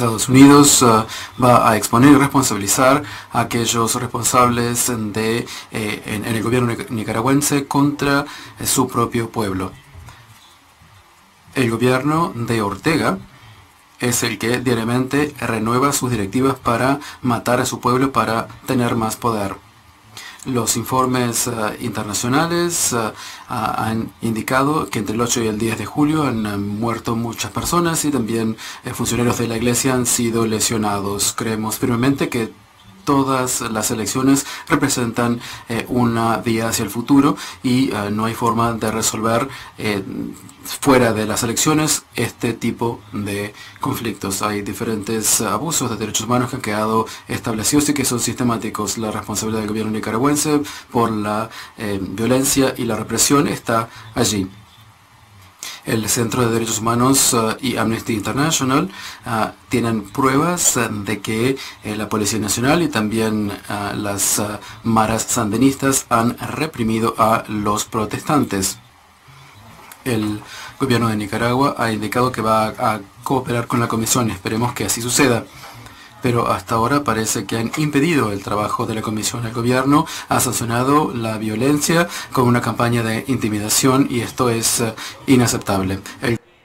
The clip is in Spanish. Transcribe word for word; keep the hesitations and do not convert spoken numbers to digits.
Estados Unidos uh, va a exponer y responsabilizar a aquellos responsables de, eh, en, en el gobierno nicaragüense contra eh, su propio pueblo. El gobierno de Ortega es el que diariamente renueva sus directivas para matar a su pueblo, para tener más poder. Los informes uh, internacionales uh, uh, han indicado que entre el ocho y el diez de julio han uh, muerto muchas personas y también uh, funcionarios de la iglesia han sido lesionados. Creemos firmemente que todas las elecciones representan eh, una vía hacia el futuro y uh, no hay forma de resolver eh, fuera de las elecciones este tipo de conflictos. Hay diferentes uh, abusos de derechos humanos que han quedado establecidos y que son sistemáticos. La responsabilidad del gobierno nicaragüense por la eh, violencia y la represión está allí. El Centro de Derechos Humanos uh, y Amnesty International uh, tienen pruebas uh, de que uh, la Policía Nacional y también uh, las uh, maras sandinistas han reprimido a los protestantes. El gobierno de Nicaragua ha indicado que va a, a cooperar con la Comisión. Esperemos que así suceda. Pero hasta ahora parece que han impedido el trabajo de la Comisión. El gobierno ha sancionado la violencia con una campaña de intimidación y esto es uh, inaceptable. El